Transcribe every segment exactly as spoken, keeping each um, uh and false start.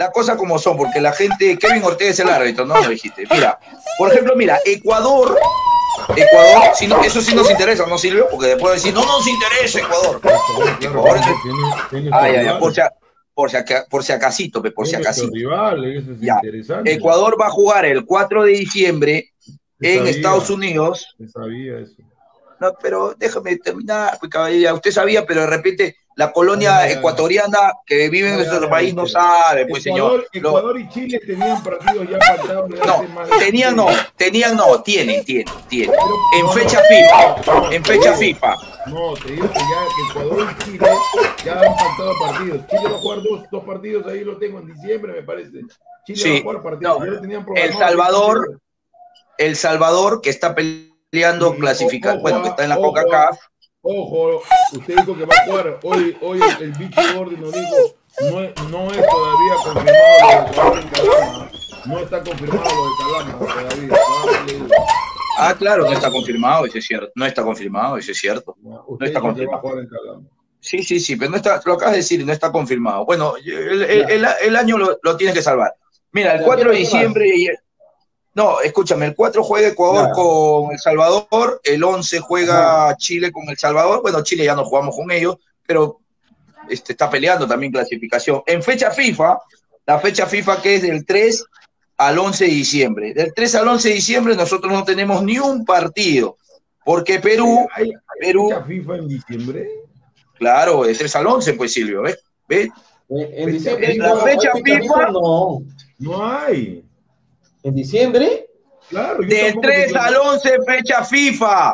las cosas como son, porque la gente, Kevin Ortega es el árbitro, no lo dijiste. Mira, por ejemplo, mira, Ecuador, Ecuador, si no, eso sí nos interesa, ¿no, Silvio? Porque después decir, no nos interesa Ecuador. Ecuador es el... Ay, ay, ay, por si, por si, por si acasito, por si acasito. Rival, eso es ya. Interesante. Ecuador va a jugar el cuatro de diciembre en sabía, Estados Unidos. Sabía eso. No, pero déjame terminar, pues, caballero, usted sabía, pero de repente la colonia ay, ecuatoriana que vive en ay, nuestro ay, país no sabe, pues Ecuador, señor. Ecuador y Chile tenían partidos ya faltados. No, tenían no, tenían no, tienen, tienen, tienen. En fecha FIFA, en fecha FIFA. No, te digo que ya que Ecuador y Chile ya han faltado partidos. Chile va a jugar dos, dos partidos, ahí lo tengo en diciembre, me parece. Chile sí, va a jugar partidos. no, ya lo tenían El Salvador, El Salvador que está peleando clasificar, bueno, que está en la CONCACAF. Ojo, usted dijo que va a jugar. Hoy, hoy el, el bicho Gordy nos dijo, no es, no es todavía confirmado lo de Calama. No está confirmado lo de Calama todavía. Ah, claro, no está confirmado, eso es cierto. No está confirmado, eso es cierto. No, no está confirmado. Va a jugar en Calama. Sí, sí, sí, pero no está, lo acabas de decir, no está confirmado. Bueno, el, el, el, el año lo, lo tienes que salvar. Mira, el cuatro de diciembre... Y el, no, escúchame, el cuatro juega Ecuador claro. con El Salvador, el once juega Ajá. Chile con El Salvador, bueno, Chile ya no jugamos con ellos, pero este, está peleando también clasificación. En fecha FIFA, la fecha FIFA que es del tres al once de diciembre. Del tres al once de diciembre nosotros no tenemos ni un partido, porque Perú... ¿Hay, hay Perú, fecha FIFA en diciembre? Claro, de tres al once, pues Silvio, ¿ves? ¿Ves? En diciembre... La fecha FIFA... No, no hay. ¿En diciembre? Claro. Del tres al once fecha FIFA.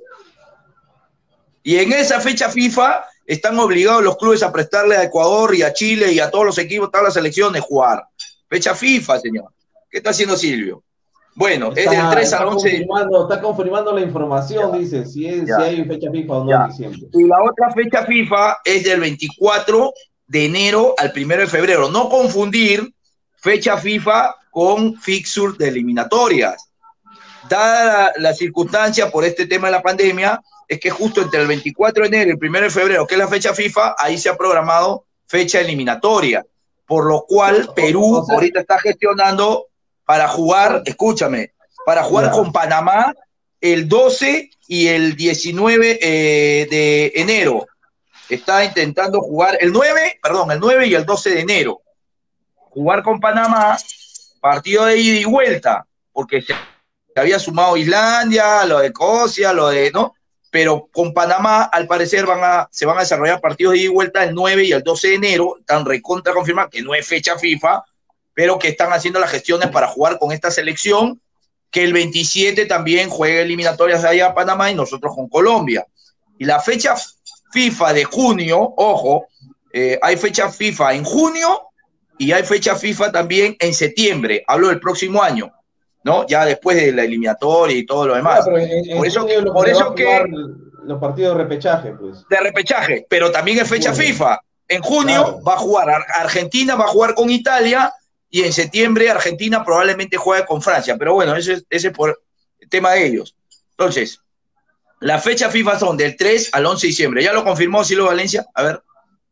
Y en esa fecha FIFA están obligados los clubes a prestarle a Ecuador y a Chile y a todos los equipos, todas las selecciones jugar. Fecha FIFA, señor. ¿Qué está haciendo Silvio? Bueno, está, es del tres al once. Confirmando, está confirmando la información, ya, dice, si, es, si hay fecha FIFA o no ya. En diciembre. Y la otra fecha FIFA es del veinticuatro de enero al primero de febrero. No confundir fecha FIFA con fixture de eliminatorias. Dada la, la circunstancia por este tema de la pandemia, es que justo entre el veinticuatro de enero y el primero de febrero, que es la fecha FIFA, ahí se ha programado fecha eliminatoria, por lo cual Perú o sea, ahorita está gestionando para jugar, escúchame, para jugar yeah. con Panamá el doce y el diecinueve eh, de enero. Está intentando jugar el nueve, perdón, el nueve y el doce de enero. Jugar con Panamá, partido de ida y vuelta, porque se había sumado Islandia, lo de Escocia, lo de, ¿no? Pero con Panamá, al parecer, van a, se van a desarrollar partidos de ida y vuelta el nueve y el doce de enero, están recontra confirmados, que no es fecha FIFA, pero que están haciendo las gestiones para jugar con esta selección, que el veintisiete también juega eliminatorias allá a Panamá y nosotros con Colombia. Y la fecha FIFA de junio, ojo, eh, hay fecha FIFA en junio, y hay fecha FIFA también en septiembre, hablo del próximo año, ¿no? Ya después de la eliminatoria y todo lo demás. Claro, en, en por eso, lo por que eso que... Los partidos de repechaje, pues. De repechaje, pero también es fecha bueno. FIFA. En junio claro. va a jugar, Argentina va a jugar con Italia, y en septiembre Argentina probablemente juegue con Francia, pero bueno, ese es, ese es por el tema de ellos. Entonces, las fechas FIFA son del tres al once de diciembre. ¿Ya lo confirmó Silvio Valencia? A ver.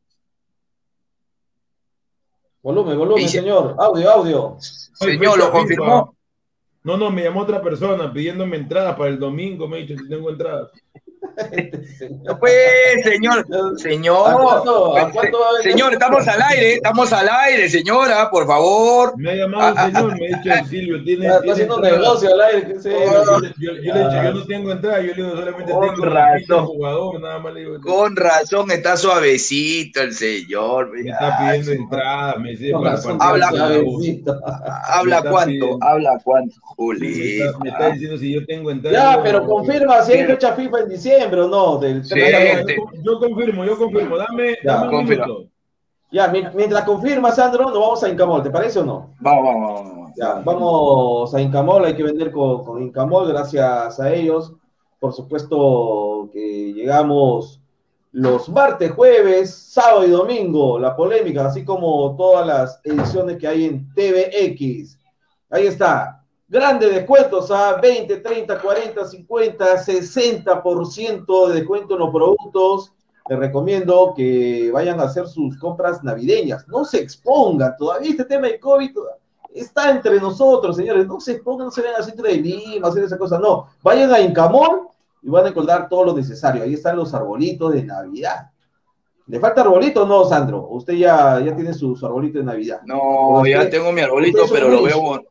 Volumen, volumen, señor. Audio, audio. Señor, ¿lo confirmó? No, no, me llamó otra persona pidiéndome entradas para el domingo, me ha dicho si tengo entradas. No pues, señor, señor, ¿A cuánto, a cuánto va a señor, estamos al aire, estamos al aire, señora, por favor. Me ha llamado el señor, me ha dicho, Silvio, tiene, está tiene haciendo un negocio al aire, ¿qué sé? Yo, yo, yo le he dicho, yo no tengo entrada, yo le digo, solamente con tengo razón, jugador, nada más le digo. Con razón, está suavecito el señor. Me está pidiendo entrada, me dice, para habla, habla cuánto, habla cuánto, Juli. Me, me está diciendo si yo tengo entrada. Ya, pero confirma si hay fecha FIFA en diciembre o no. Del sí, yo, yo confirmo, yo confirmo. Dame, ya, dame un confirma. minuto. Ya, mientras confirma, Sandro, nos vamos a Incamol, ¿te parece o no? Vamos, vamos, vamos. Ya, vamos a Incamol, hay que vender con, con Incamol, gracias a ellos. Por supuesto que llegamos los martes, jueves, sábado y domingo, la polémica, así como todas las ediciones que hay en T V X. Ahí está. Grandes descuentos a veinte, treinta, cuarenta, cincuenta, sesenta por ciento de descuento en los productos. les recomiendo que vayan a hacer sus compras navideñas. No se expongan, todavía este tema del COVID está entre nosotros, señores. No se expongan, no se vayan al centro de Lima, hacer esa cosa, no. Vayan a Incamol y van a encontrar todo lo necesario. Ahí están los arbolitos de Navidad. ¿Le falta arbolito o no, Sandro? ¿Usted ya, ya tiene su, su arbolito de Navidad? No, ya usted, tengo mi arbolito, pero lo veo bonito.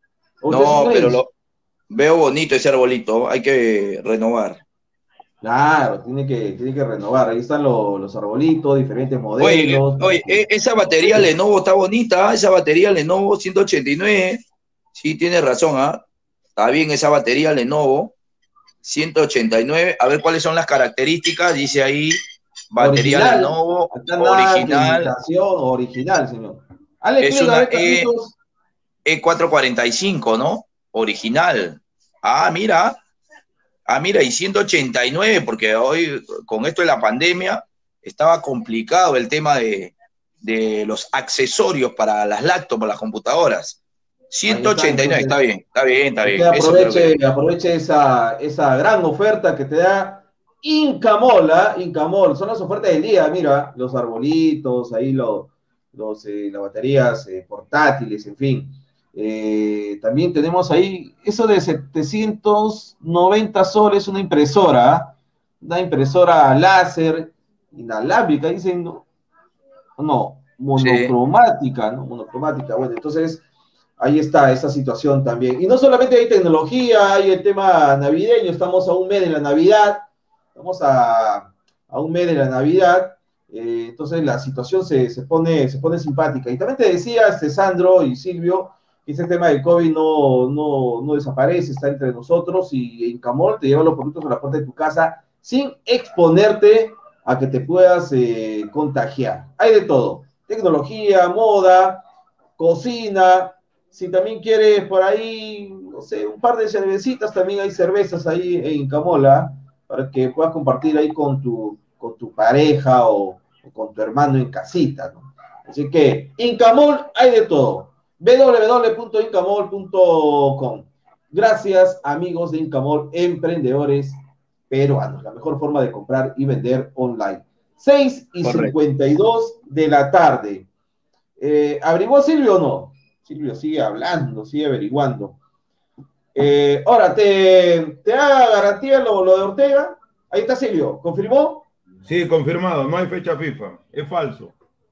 No, pero lo veo bonito ese arbolito. Hay que renovar. Claro, tiene que, tiene que renovar. Ahí están los, los arbolitos, diferentes modelos. Oye, oye, esa batería Lenovo está bonita. Esa batería Lenovo ciento ochenta y nueve. Sí, tiene razón, ¿ah? ¿eh? Está bien esa batería Lenovo ciento ochenta y nueve. A ver cuáles son las características. Dice ahí, batería original. Lenovo, original. Original, señor. Ale, es una e, E cuatrocientos cuarenta y cinco, ¿no? Original. Ah, mira. Ah, mira, y ciento ochenta y nueve, porque hoy, con esto de la pandemia, estaba complicado el tema de, de los accesorios para las laptops, para las computadoras. ciento ochenta y nueve, está, está bien, está bien, está bien. Aproveche, que... aproveche esa, esa gran oferta que te da Incamol, ¿eh? Incamol, son las ofertas del día, mira, los arbolitos, ahí los, los, eh, las baterías eh, portátiles, en fin. Eh, también tenemos ahí eso de setecientos noventa soles, una impresora, una impresora láser inalámbrica, dicen, no, no monocromática, sí. ¿no? Monocromática, bueno, entonces ahí está esa situación también. Y no solamente hay tecnología, hay el tema navideño, estamos a un mes de la Navidad, estamos a, a un mes de la Navidad, eh, entonces la situación se, se, pone, se pone simpática. Y también te decía, este, Sandro y Silvio, ese tema del COVID no, no, no desaparece, está entre nosotros, y Incamol te lleva los productos a la puerta de tu casa sin exponerte a que te puedas eh, contagiar. Hay de todo, tecnología, moda, cocina, si también quieres por ahí, no sé, un par de cervecitas, también hay cervezas ahí en Incamol, ¿eh? Para que puedas compartir ahí con tu, con tu pareja o, o con tu hermano en casita, ¿no? Así que, Incamol hay de todo. w w w punto incamol punto com. Gracias, amigos de Incamol, emprendedores peruanos. La mejor forma de comprar y vender online. seis y cincuenta y dos de la tarde. Eh, ¿Averiguó Silvio o no? Silvio sigue hablando, sigue averiguando. Eh, ahora, ¿te, te da garantía lo, lo de Ortega? Ahí está Silvio, ¿confirmó? Sí, confirmado, no hay fecha FIFA, es falso.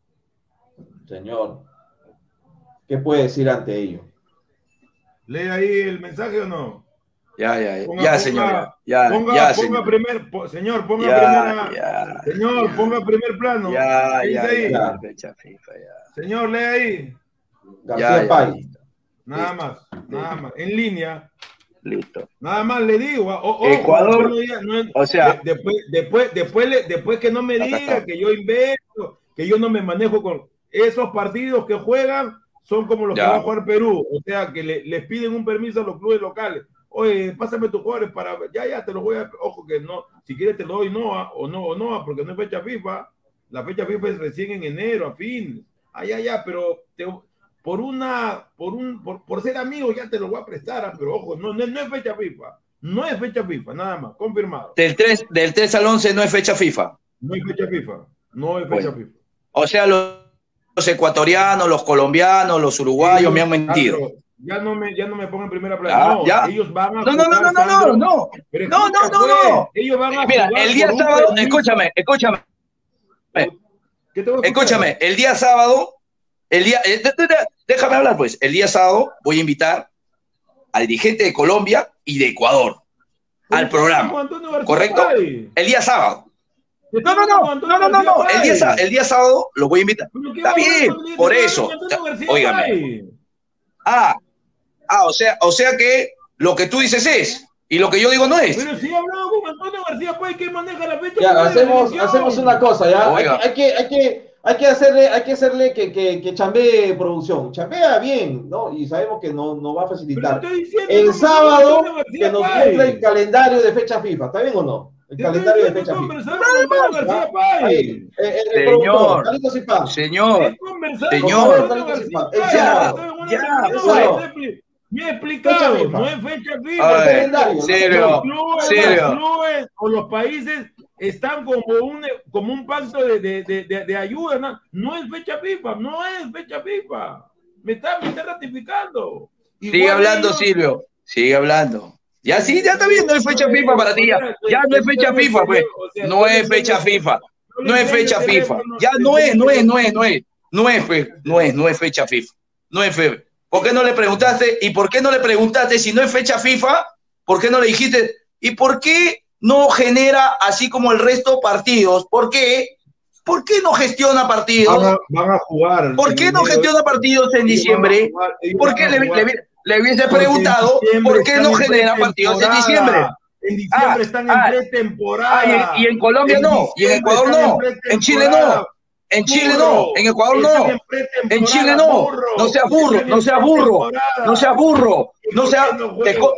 Señor, ¿qué puede decir ante ello? ¿Lee ahí el mensaje o no? Ya, ya, ya, ponga, ya ponga, señor. Ya, ponga, ya, ponga señor. primer, po, señor, ponga ya, primera. Ya, señor, ya, ponga primer plano. Ya, ya, ahí? ya, fecha FIFA, ya. Señor, lee ahí. García Pay. Nada Listo. más, nada más. En línea. Listo. Nada más le digo. O, o, Ecuador, no diga, no, o sea, de, después, después, después, después que no me diga que yo invento, que yo no me manejo con esos partidos que juegan, son como los ya. que va a jugar Perú. O sea, que le, les piden un permiso a los clubes locales. Oye, pásame tus jugadores para. Ya, ya, te los voy a. Ojo, que no. Si quieres, te lo doy Noa o no, o no, porque no es fecha FIFA. La fecha FIFA es recién en enero, a fin. Ah, ya, ya, pero te, por una. Por un por, por ser amigo, ya te lo voy a prestar. Ah, pero ojo, no, no, no es fecha FIFA. No es fecha FIFA, nada más. Confirmado. Del tres, del tres al once no es fecha FIFA. No es fecha FIFA. No es fecha bueno. FIFA. O sea, los, los ecuatorianos, los colombianos, los uruguayos ellos, me han mentido. Claro, ya no me, ya no me pongo en primera plana. No, ya. ellos van a no, no, no, no, no, no, no, no, pero no, no, no, no. Ellos van a Mira, el día sábado, escúchame, escúchame. ¿Qué te voy a escúchame, el día sábado, el día, eh, déjame hablar pues, el día sábado voy a invitar al dirigente de Colombia y de Ecuador al programa, ¿correcto? El día sábado. No, no, no, no, no, no, no, el día, el día sábado lo voy a invitar. Está bien, por eso. Óigame. Ah, ah, o sea, o sea que lo que tú dices es, y lo que yo digo no es. Pero si he hablado con Antonio García Pay, que maneja la fecha. Ya, hacemos, hacemos una cosa, ya. Hay, hay que, hay que, hay que hacerle, hay que hacerle que, que, que chambee producción. Chambea bien, ¿no? Y sabemos que no, no va a facilitar. El sábado que nos muestre el calendario de fecha FIFA, ¿está bien o no? El calendario de fecha FIFA. Señor, señor, señor, ya, ya, me he explicado, no es fecha FIFA. Serio, serio. O los países están como un, como un pacto de, de, de, de, de ayuda. No, no es fecha FIFA, no es fecha FIFA. Me está, me está ratificando. Sigue Igual hablando, ellos, Silvio. Sigue hablando. Ya sí, ya está bien, no es fecha FIFA para ti. Ya, ya no es fecha FIFA, pues. No es fecha FIFA. No es fecha FIFA. Ya no es, no es, no es, no es. No es, no es, no es fecha FIFA. No es fe. ¿Por qué no le preguntaste? ¿Y por qué no le preguntaste si no es fecha FIFA? ¿Por qué no le dijiste? ¿Y por qué no genera así como el resto partidos? ¿Por qué? ¿Por qué no gestiona partidos? Van a, van a jugar. ¿Por qué no gestiona partidos en diciembre? ¿Por qué le, le, le hubiese preguntado por qué no genera partidos en diciembre? En diciembre ah, están en ah, pretemporada. Ah, y, y en Colombia en no, y en Ecuador no, en, en Chile no, en Chile no, en Ecuador no, en, en Chile no. Burro, no seas burro, no seas burro, no seas burro, no seas... Te, co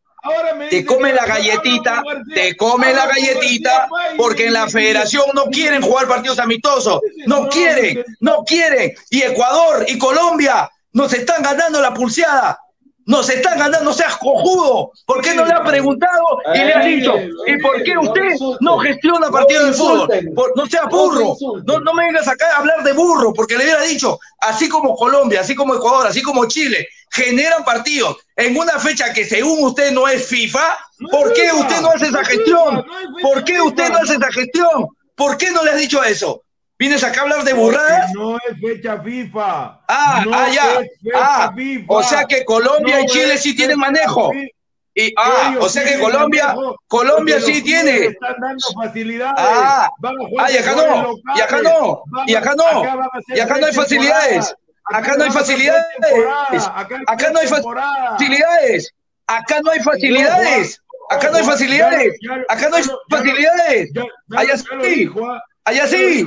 te come la galletita, te come la galletita, porque en la federación no quieren jugar partidos amistosos, no quieren, no quieren. Y Ecuador y Colombia nos están ganando la pulseada. Nos están ganando, no seas cojudo. ¿Por qué no le ha preguntado y le ha dicho? ¿Y por qué usted no gestiona partidos de fútbol? Por, no sea burro. No, no me vengas acá a hablar de burro, porque le hubiera dicho, así como Colombia, así como Ecuador, así como Chile, generan partidos en una fecha que según usted no es FIFA. ¿Por qué usted no hace esa gestión? ¿Por qué usted no hace esa gestión? ¿Por qué no le has dicho eso? ¿Vienes acá a hablar de burradas? No es fecha FIFA. Ah, no ah, ya. Ah, FIFA. O sea que Colombia no y Chile sí tienen manejo. Y, ah, Ellos o sea que Colombia, Colombia sí tiene. Están dando facilidades. Ah, ah, y acá no, y acá no, y acá no, y acá no hay facilidades. Acá no hay facilidades. Acá no hay facilidades. Acá no hay facilidades. Acá no hay facilidades. Acá no hay facilidades. Allá sí. Allá sí.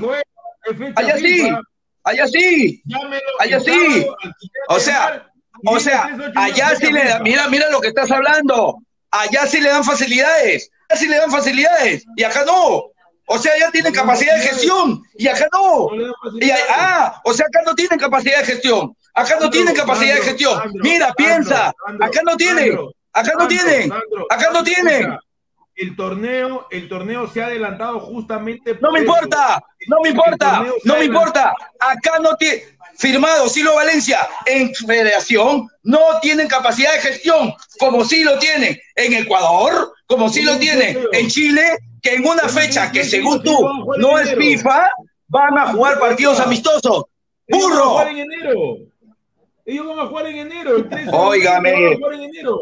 Allá sí, allá sí, allá sí. O sea, o sea, allá sí le dan, mira, mira lo que estás hablando. Allá sí le dan facilidades, allá sí le dan facilidades, y acá no. O sea, allá tienen capacidad de gestión, y acá no. Y, ah, o sea, acá no tienen capacidad de gestión. Acá no tienen capacidad de gestión. Mira, piensa, acá no tienen, acá no tienen, acá no tienen. El torneo, el torneo se ha adelantado justamente por No me eso. importa, no me importa, no me importa. Acá no tiene firmado Silo Valencia en federación, no tienen capacidad de gestión, como sí lo tienen en Ecuador, como sí lo tienen en Chile, que en una fecha que según tú no es FIFA, van a jugar partidos amistosos. ¡Burro! Ellos van a jugar en enero. Ellos van a jugar en enero. El trece Óigame, van a jugar en enero.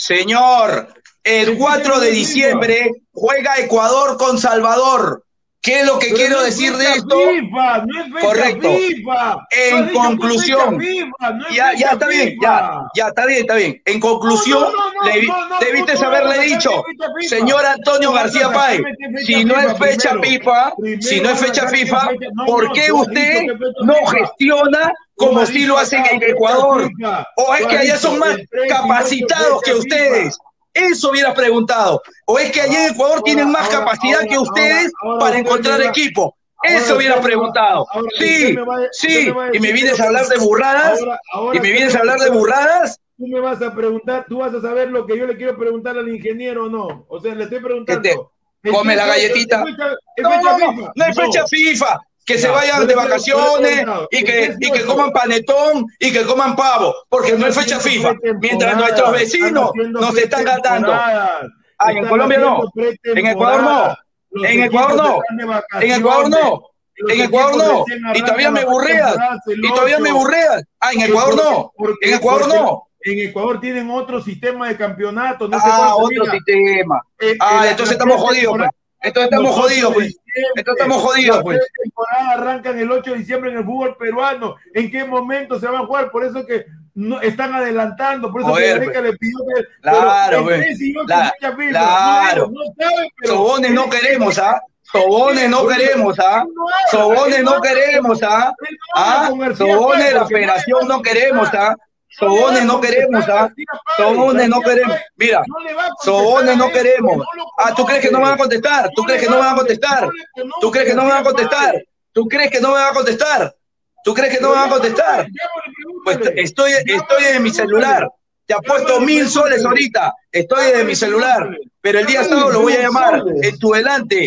Señor. El cuatro de diciembre juega Ecuador con Salvador. ¿Qué es lo que Pero quiero no decir de esto? FIFA, no es Correcto. FIFA. En conclusión, FIFA, no ya, ya está bien, ya, ya está bien, está bien. En conclusión, no, no, no, le, no, no, debiste no, haberle no, dicho, FIFA, FIFA. señor Antonio García Páez, si no es fecha FIFA, si no es fecha FIFA, ¿por qué usted no gestiona como si lo hacen en Ecuador? ¿O es que allá son más capacitados que ustedes? Eso hubiera preguntado. ¿O es que allá en Ecuador tienen más capacidad que ustedes para encontrar equipo? Eso hubiera preguntado. Sí, sí. Y me vienes a hablar de burradas. Y me vienes a hablar de burradas. Tú me vas a preguntar, tú vas a saber lo que yo le quiero preguntar al ingeniero o no. O sea, le estoy preguntando. Come la galletita. No, no, no es fecha FIFA. Que se vayan de vacaciones y que, y que coman panetón y que coman pavo, porque no es fecha FIFA. Mientras nuestros vecinos nos están ganando. Ah, en Colombia no. En Ecuador no. En Ecuador no. En Ecuador no. En Ecuador no. Y todavía me burreas. Y todavía me burreas. Ah, en Ecuador no. En Ecuador no. En Ecuador tienen otro sistema de campeonato. No sé ah, otro mira. sistema. Ah, eh, entonces estamos jodidos, pues. Entonces estamos jodidos, pues. Entonces estamos jodidos, pues. La temporada arrancan el ocho de diciembre en el fútbol peruano. ¿En qué momento se van a jugar? Por eso que no, están adelantando. Por eso Joder, que Gareca le pidió que... Claro, pues. La, claro. No, no sabe, pero... Sobones no queremos, ¿ah? Sobones no queremos, ¿ah? Sobones no queremos, ¿ah? ¿Ah? Sobones de la federación no queremos, ¿ah? Sobones no queremos, ¿ah? Sobones no queremos. Mira, Sobones no queremos. Ah, ¿tú crees que no me van a contestar? ¿Tú crees que no me van a contestar? ¿Tú crees que no me van a contestar? ¿Tú crees que no me van a contestar? ¿Tú crees que no me van a contestar? Pues estoy, estoy en mi celular. Te apuesto mil soles ahorita. Estoy en mi celular. Pero el día sábado lo voy a llamar en tu delante.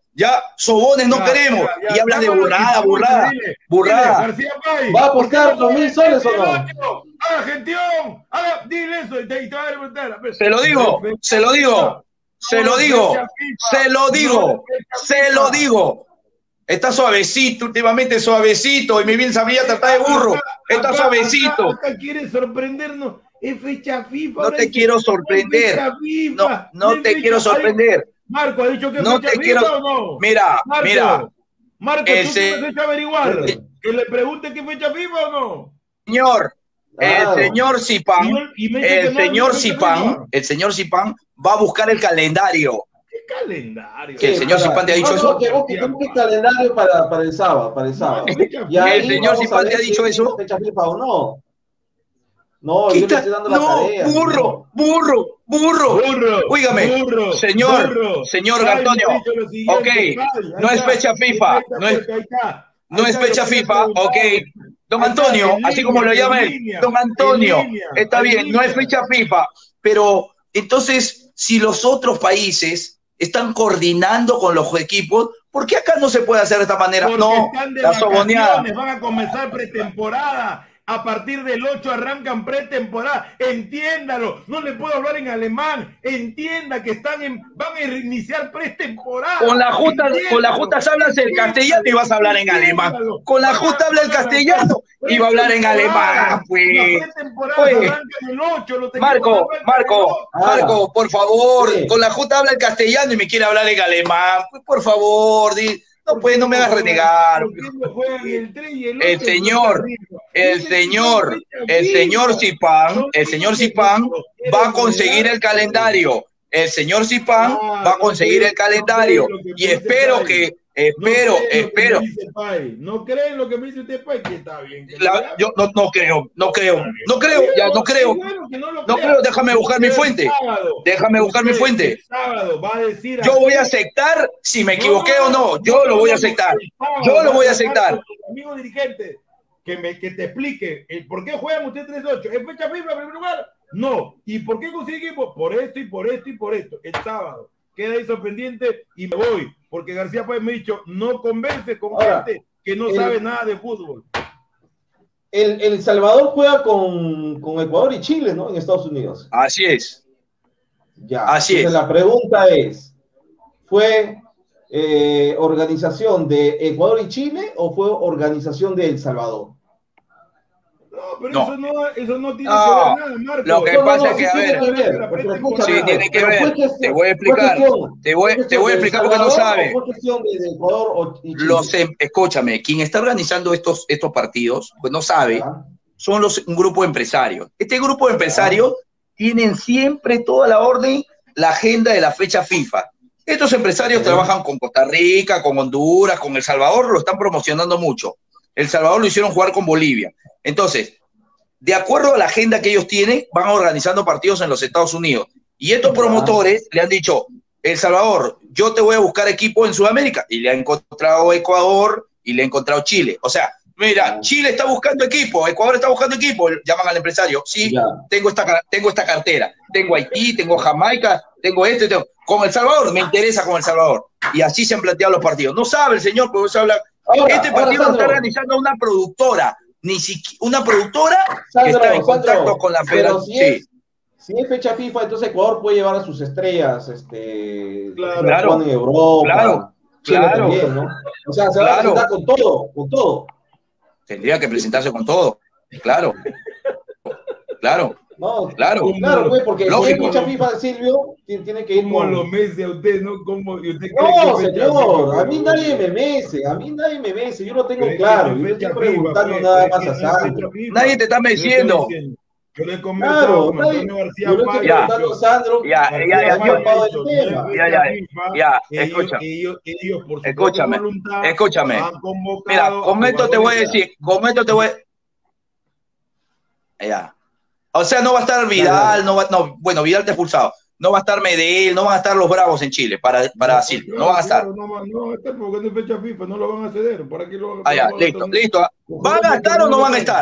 Ya, sobones no Ya, queremos. ya, ya, Y hablas de llámalo, burrada, Quintana, burrada, dile, burrada. dile, García Pay, ¿Va a ¿por qué apostar no dos mil soles o no? Haga gestión, haga, dile eso y te, y te va a preguntar. Se lo digo, se lo digo, se lo digo, se lo digo, se lo digo. Está suavecito, últimamente suavecito, y me viene a tratar de burro. Está acá, suavecito. Acá, acá quiere sorprendernos. Es fecha FIFA. No te dice, quiero sorprender. No, no, no es te fecha, quiero sorprender. Marco ha dicho que es no fecha te FIFA quiero... o no. Mira, Marco, mira. Marco, ese... ¿tú tienes fecha averiguar? Que le pregunte qué fecha FIFA o no. Señor, Claro. el señor Zipán, Y, y el señor Zipán, el señor Zipán va a buscar el calendario. ¿Qué calendario? ¿Que el señor Zipán te ha dicho eso? ¿Qué calendario para, para el sábado? Para el sábado. Y ahí ¿El señor Zipán te ha dicho eso? ¿Fecha FIFA o no? No, yo le estoy dando la no, tarea. burro, burro, burro, burro. Óigame, burro, señor, burro. señor Ay, Antonio, ok, no es fecha FIFA, no es, no es fecha FIFA, ok, don Antonio, así como lo llama él, don Antonio, está bien, no es fecha FIFA, pero entonces, si los otros países están coordinando con los equipos, ¿por qué acá no se puede hacer de esta manera? Porque no, están de la soboneada. Van a comenzar pretemporada. A partir del ocho arrancan pretemporada. Entiéndalo. No le puedo hablar en alemán. Entienda que están en, van a iniciar pretemporada. Con la justa, con la justa hablas el castellano y vas a hablar en alemán. Con la justa habla el castellano y va a hablar en alemán, pues. pues. Marco, Marco, Marco, por favor, sí. Con la justa habla el castellano y me quiere hablar en alemán. Pues, por favor, di. No, pues no me hagas renegar. El señor, el señor, el señor Zipán, el señor Zipán va a conseguir el calendario. El señor Zipán va a conseguir el calendario. Y espero que, espero, espero. No creen lo que me dice usted, Pai, que está bien. La, yo no, no creo, no creo, no creo, ya no creo. No creo, déjame buscar mi fuente. Déjame buscar mi fuente. Yo voy a aceptar si me equivoqué o no. Yo lo voy a aceptar. Yo lo voy a aceptar. Amigo dirigente, que, me, que te explique el por qué juegan ustedes tres ocho. ¿Es fecha FIFA en primer lugar? No. ¿Y por qué conseguimos? Por esto y por esto y por esto. El sábado. Queda eso pendiente y me voy. Porque García Páez me ha dicho, no convence con Ahora, gente que no el, sabe nada de fútbol. El, el Salvador juega con, con Ecuador y Chile, ¿no? En Estados Unidos. Así es. Ya. Así Entonces, es. La pregunta es, ¿fue eh, organización de Ecuador y Chile o fue organización de El Salvador? No, pero no. Eso, no, eso no tiene no, que ver nada, Marco. Lo que no, pasa no, es que, sí a ver, tiene que ver, pero escucha, sí, ver, tiene que ver, gestión, te voy a explicar, gestión, te voy, te voy a explicar porque no sabe. ¿Fue gestión de, de Ecuador y Chile? Los, escúchame, quien está organizando estos, estos partidos, pues no sabe, ¿Ah? son los, un grupo de empresarios. Este grupo de empresarios ¿Ah? tienen siempre toda la orden, la agenda de la fecha FIFA. Estos empresarios ¿Sí? trabajan con Costa Rica, con Honduras, con El Salvador, lo están promocionando mucho. El Salvador lo hicieron jugar con Bolivia. Entonces, de acuerdo a la agenda que ellos tienen, van organizando partidos en los Estados Unidos. Y estos promotores le han dicho, El Salvador, yo te voy a buscar equipo en Sudamérica. Y le ha encontrado Ecuador y le ha encontrado Chile. O sea, mira, Chile está buscando equipo, Ecuador está buscando equipo. Llaman al empresario, sí, yeah. tengo, esta, tengo esta cartera. Tengo Haití, tengo Jamaica, tengo esto, tengo... Con El Salvador, me interesa con El Salvador. Y así se han planteado los partidos. No sabe el señor, porque se habla... Ahora, este partido lo está organizando una productora. Ni siquiera una productora Sandro, que está en contacto Sandro, con la federación. Si, sí. si es fecha FIFA, entonces Ecuador puede llevar a sus estrellas, este, claro, en Europa, claro, Chile claro, también, ¿no? O sea, se claro. va a presentar con todo, con todo. Tendría que presentarse con todo, claro, claro. No, claro, claro, pues, porque lógico. Si es fecha FIFA, Silvio, tiene que ir como con... lo mece a usted, ¿no? Como, usted no, señor, a mí nadie me mece, a mí nadie me mece, yo lo tengo pero claro, yo estoy preguntando FIFA, nada más a Sandro. Nadie te está meciendo. Yo le he conversado con Antonio García Páez. Ya, Sandro, ya, ya, ya, ya, ya, ya, escucha, escúchame, escúchame. Mira, con esto te voy a decir, con esto te voy a... Ya. O sea, no va a estar Vidal, no va, no, bueno, Vidal te ha expulsado. No va a estar Medellín, no van a estar los Bravos en Chile para, para no, Silvio, claro, no van a estar. Claro, no, no van a estar porque no es fecha FIFA, no lo van a ceder. ¿Para qué lo, ah, ya, listo, listo. ¿Van a estar o no van a estar?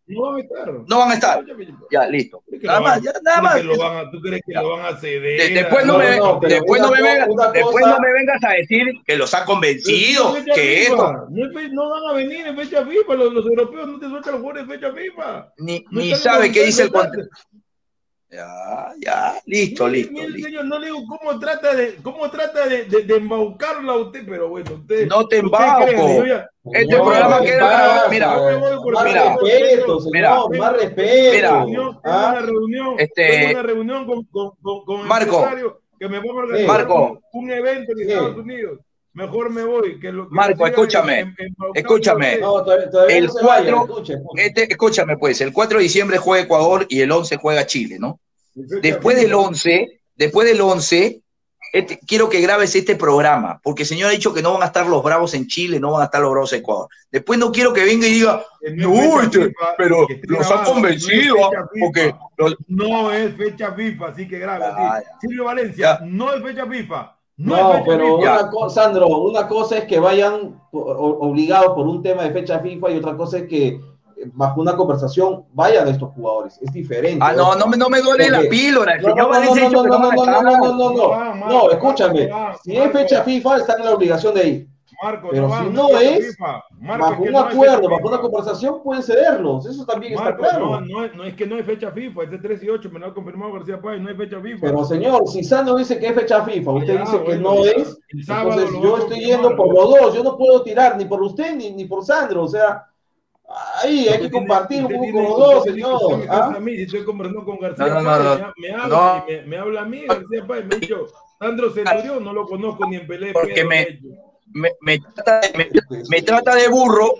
No van a estar. No van a estar. Ya, listo. Nada más, ya, nada más. ¿Tú crees que lo van a ceder? De, después no, no me, no, después no me, venga, después cosa... no me vengas a decir que los ha convencido, que esto. No, no van a venir en fecha FIFA, los, los europeos no te sueltan los jugadores en fecha FIFA. Ni, no ni sabe qué dice el contrato. Ya, ya, listo, mire, listo, mire, listo. Señor, no le digo cómo trata de, cómo trata de, de, de embaucarla a usted, pero bueno, usted. No te embauco. Este no, programa no, queda. Mira, más mira, respeto, señor, mira, más respeto. Mira, tengo ¿ah? una reunión, este, tengo una reunión con, con, con, con el Marco, empresario que me va a organizar Marco, un, un evento en Estados Unidos. Mejor me voy. Que lo, que Marco, escúchame, en, en, escúchame. No, todavía, todavía el no cuatro, vaya, escuche, escuche. Este, escúchame pues, el cuatro de diciembre juega Ecuador y el once juega Chile, ¿no? Después del once, después del once, este, quiero que grabes este programa, porque el señor ha dicho que no van a estar los bravos en Chile, no van a estar los bravos en Ecuador. Después no quiero que venga y diga, no, este, pero los ha convencido, no es porque... Los... No es fecha FIFA, así que grabe. Ah, Silvio Valencia, ya. No es fecha FIFA. No, no es fecha pero FIFA. Una cosa, Sandro, una cosa es que vayan obligados por un tema de fecha FIFA y otra cosa es que bajo una conversación vayan estos jugadores, es diferente. Ah, no, no me, no me duele porque... la píldora. No, no, no, no, no, no, no, no, no, no, no, no, escúchame, si es fecha FIFA están en la obligación de ir. Marco, pero no si no es, Marco, bajo un no acuerdo, bajo una conversación pueden cederlos, eso también Marco, está claro. No, no, es, no es que no es fecha FIFA, es de tres y ocho, me lo ha confirmado García Páez, no es fecha FIFA. Pero señor, si Sandro dice que es fecha FIFA, usted ya, dice bueno, que no ya, es, entonces yo estoy yendo por los dos, yo no puedo tirar ni por usted ni, ni por Sandro, o sea... Ahí, hay que compartir un poco con los dos, señor. ¿Ah? A mí, si estoy conversando con García no, no, Páez, no, me, me habla no. y me, me habla a mí, García Páez, me ha dicho, Sandro Centurión, no lo conozco ni en Pelé. Porque me, me, me, trata, me, me trata de burro.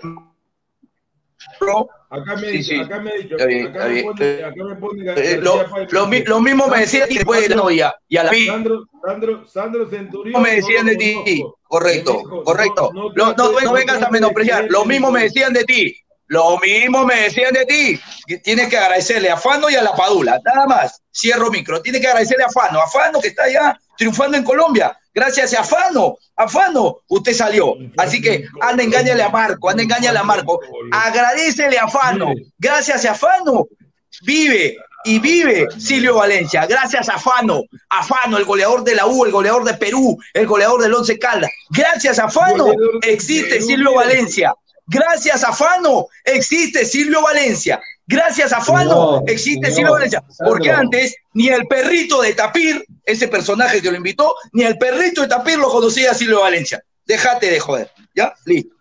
Acá me, sí, sí. acá me ha dicho, bien, acá, me pone, acá me pone García lo, Páez. Lo, lo, lo mismo me decía después de la novia. Y a la Sandro, Sandro, Sandro Centurión. me decían no de ti, correcto, dijo, correcto. No, no, no, no, no vengas a menospreciar. Lo mismo me decían de ti. Lo mismo me decían de ti. Tienes que agradecerle a Fano y a la Padula. Nada más. Cierro micro. Tienes que agradecerle a Fano. A Fano que está allá triunfando en Colombia. Gracias a Fano. A Fano usted salió. Así que anda, engáñale a Marco. Anda, engáñale a Marco. Agradecele a Fano. Gracias a Fano. Vive y vive Silvio Valencia. Gracias a Fano. A Fano, el goleador de la U, el goleador de Perú, el goleador del Once Caldas. Gracias a Fano existe Silvio Valencia. Gracias a Fano existe Silvio Valencia. Gracias a Fano no, existe Silvio Valencia. Porque antes ni el perrito de Tapir, ese personaje que lo invitó, ni el perrito de Tapir lo conocía a Silvio Valencia. Déjate de joder. ¿Ya? Listo.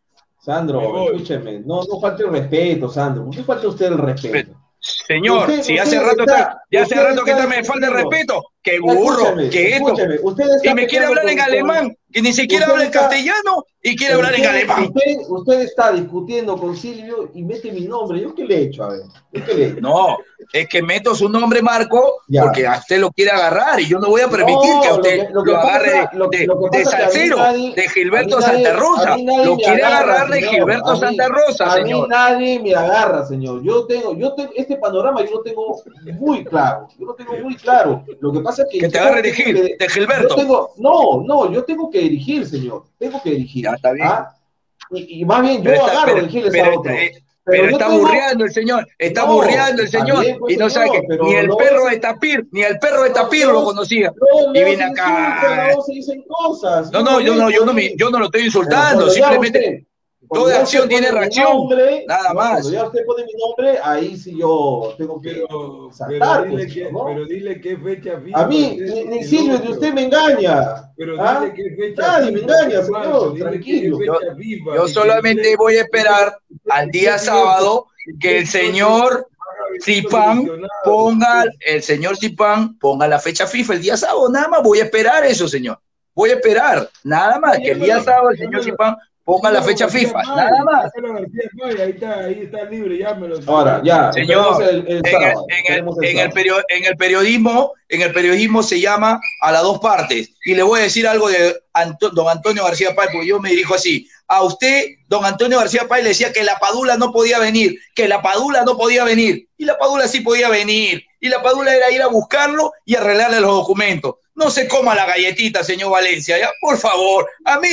Sandro, escúcheme. No, no falte el respeto, Sandro. ¿Por qué falta usted el respeto? Señor, usted, si hace rato está, ya hace rato que está, me falta el respeto. ¡Qué burro! ¡Qué esto! Y me quiere hablar en alemán, que ni siquiera habla en castellano y quiere hablar en alemán. Usted, usted está discutiendo con Silvio y mete mi nombre. ¿Yo qué le he hecho? A ver, ¿yo qué le he hecho? No, es que meto su nombre, Marco, ya. Porque a usted lo quiere agarrar y yo no voy a permitir no, que a usted lo, que, lo, que lo agarre pasa, lo, de, lo que de Salcero, nadie, de Gilberto nadie, Santa Rosa. Lo quiere agarra, agarrar de Gilberto a mí, Santa Rosa, a señor. A mí nadie me agarra, señor. Yo tengo, yo tengo, este panorama yo lo tengo muy claro. Yo lo tengo muy claro. Lo que pasa es que... Que te agarre de, Gil, que, de Gilberto. Tengo, no, no, yo tengo que dirigir, señor. Tengo que dirigir. Ya, está bien. ¿Ah? Y, y más bien yo pero agarro está, de Giles pero, a otro. Pero, pero está tengo... burreando el señor, está no, burreando el señor bien, pues, y no sabe que ni el no perro es... de Tapir, ni el perro de Tapir no, lo conocía. No, y viene acá. No, se dicen cosas. No, no, yo no, yo no, me, yo no lo estoy insultando, simplemente toda acción tiene reacción, nombre, nada no, más. Cuando ya usted pone mi nombre, ahí sí yo tengo que pero, saltar. Pero dile, pues, que, ¿no? pero dile qué fecha FIFA. A mí, ni, ni Silvio, ni usted me engaña. Pero ¿Ah? dile qué fecha Nadie FIFA, me engaña, hermano, señor, tranquilo. Yo, FIFA, yo solamente voy a esperar al día sábado que el señor Zipán ponga, el señor Zipán ponga la fecha FIFA el día sábado, nada más voy a esperar eso, señor. Voy a esperar, nada más, que el día sábado el señor Zipán ponga la fecha FIFA, nada más. Ahí está, ahí está libre, ya me lo Ahora, ya, señor, el, el sábado, en, el, en, el, en, el perio, en el periodismo, en el periodismo se llama a las dos partes. Y le voy a decir algo de Anto, don Antonio García Páez, porque yo me dirijo así. A usted, don Antonio García Páez, le decía que la Padula no podía venir, que la Padula no podía venir. Y la Padula sí podía venir. Y la Padula era ir a buscarlo y arreglarle los documentos. No se coma la galletita, señor Valencia, ¿ya? Por favor, a mí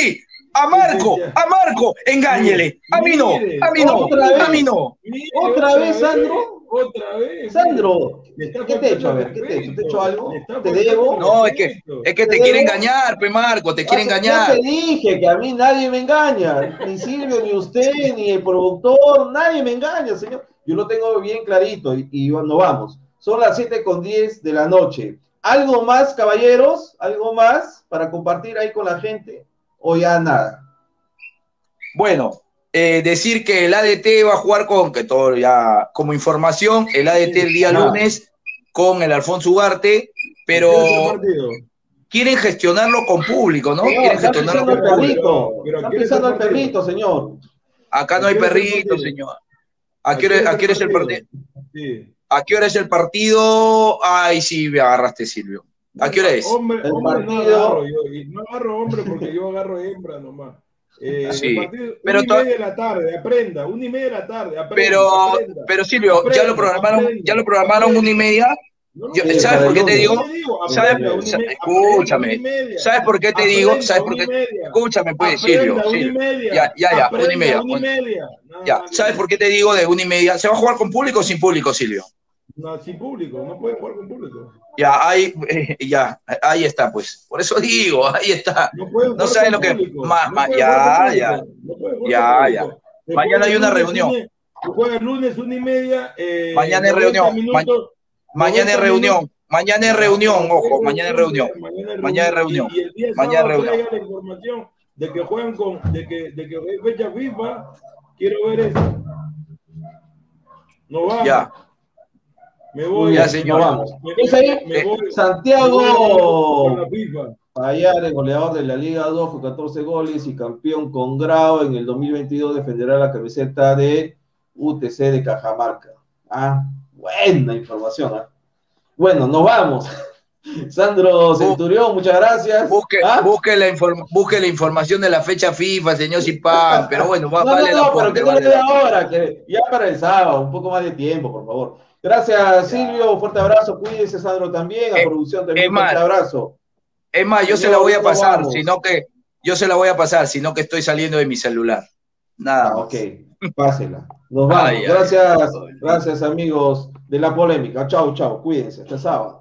A Marco, a Marco, engáñele. A mí no, a mí no, a mí no. ¿Otra vez, Sandro? Otra vez. Sandro, ¿qué te he hecho? A ver, ¿qué te he hecho? ¿Te he hecho algo? ¿Te debo? No, es que, es que te quiere engañar, pe Marco, te quiere engañar. Ya te dije que a mí nadie me engaña. Ni Silvio, ni usted, ni el productor, nadie me engaña, señor. Yo lo tengo bien clarito y, y nos vamos. Son las siete con diez de la noche. ¿Algo más, caballeros? ¿Algo más para compartir ahí con la gente? ¿O ya nada? Bueno, eh, decir que el A D T va a jugar con, que todo ya, como información, el A D T el día lunes con el Alfonso Ugarte, pero quieren gestionarlo con público, ¿no? Señor, quieren gestionarlo con público. Está pisando el perrito, señor. Acá no hay perrito, señor. ¿A qué hora, ¿a qué hora es el partido? Sí. ¿A qué hora es el partido? Ay, sí, me agarraste, Silvio. ¿A qué hora es? Hombre, el hombre partido... no agarro, yo, no agarro hombre porque yo agarro hembra nomás. Eh, sí, partido, pero una y media de la tarde, aprenda, una y media de la tarde, aprenda, pero, aprenda, pero Silvio, aprenda, ya lo programaron, aprenda, ya lo programaron aprenda. una y media. No, no, Yo, sí, ¿sabes por qué te digo? digo ¿Sabes? aprenda, una y media, Escúchame. aprenda, una y media. ¿Sabes por qué te Aprenda, digo? ¿Sabes por una y qué? media. Escúchame, pues, Aprenda, Silvio. una y Silvio. media. Ya, ya, ya, Aprenda, una y media. Una y media. No, Ya, no, ¿sabes no. por qué te digo de una y media? ¿Se va a jugar con público o sin público, Silvio? No, sin público, no puede jugar con público. Ya, ahí, eh, ya, ahí está, pues. Por eso digo, ahí está. No puede No sabes lo que. Ma, ma, ya, ya. Ya, ya. Mañana hay una reunión. Juega el lunes una y media. Eh, mañana hay reunión. Minutos, Ma mañana hay reunión. Mañana hay reunión, ojo, mañana hay reunión. Mañana hay reunión. Y, y el día mañana sábado reunión. traiga la información de que juegan con, de que, de que hay fecha FIFA. Quiero ver eso. No vamos. Ya. Me voy. Ya, señor. Vamos. Me, ahí? me voy. Santiago FIFA. Payares, goleador de la Liga dos con catorce goles y campeón con Grau en el dos mil veintidós, defenderá la camiseta de U T C de Cajamarca. Ah, buena información. ¿eh? Bueno, nos vamos. Sandro Centurión, muchas gracias. Busque, ¿Ah? busque, la busque la información de la fecha FIFA, señor Zipán, pero bueno, va, no, vale no, la no, ponte, pero que vale no le dé ahora, que ya para el sábado, un poco más de tiempo, por favor. Gracias, Silvio, un fuerte abrazo, cuídese, Sandro también, a eh, producción también, un fuerte abrazo. Es más, yo señor, se la voy a pasar, sino que yo se la voy a pasar, sino que estoy saliendo de mi celular. Nada. Ah, ok, pásela. Nos vamos. Ay, gracias, ay, gracias amigos de La Polémica. Chau, chau, cuídense, hasta sábado.